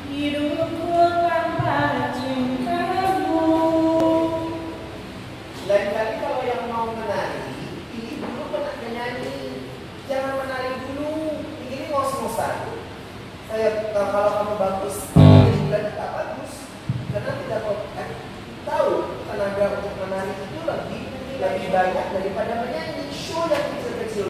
hidupku tanpa cintamu. Lain kali kalau yang mau menari, pilih dulu penyanyi, jangan menari dulu. Ini ngos-ngosan. Kalau kamu bagus, jadi bulan tak bagus, karena tidak tahu tenaga untuk menari itu lebih banyak daripada menyanyi. Show yang kecil-kecil.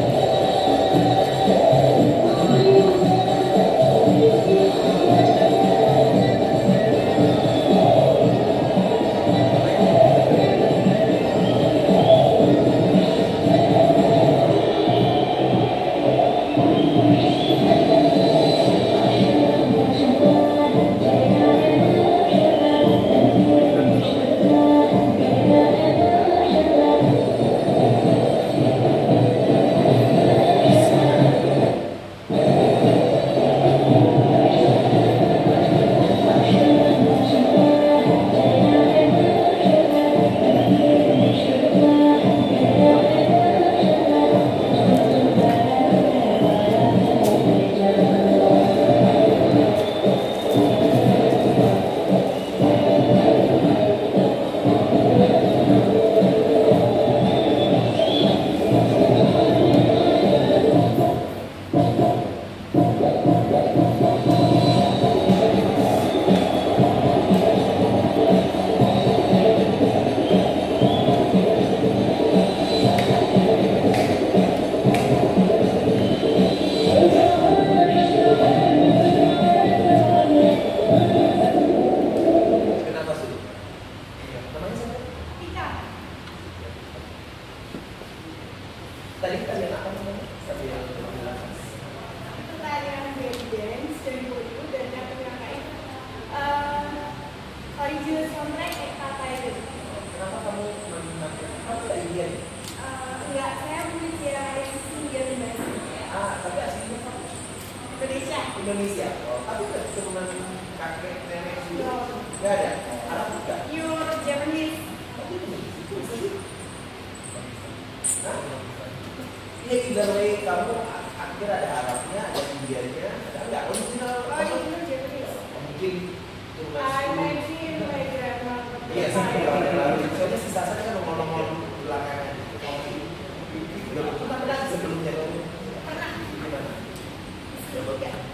Tadi kalian apa namanya? Sambil Itu tarian baby dance dari Bollywood dan yang penyangkain original soundtrack Ekta Tiger. Kenapa kamu meminatnya? Kamu dari India? Enggak, saya berusia India dan Tapi aslinya kamu Indonesia. Indonesia. Oh, tapi udah keturunan kakek nenek juga? No. Nggak ada. Arab juga. Pure Japanese. Iya, either way kamu akhir ada Arabnya, ada Indianya, ada nggak original? Original Japanese. Mungkin turunan I sepuluh. imagine my grandma. Iya, sampai lalu. Soalnya sisa-sisa kan nongol-nongol belakangan. Udah pernah sebelumnya? Pernah. Gimana? Sebelumnya.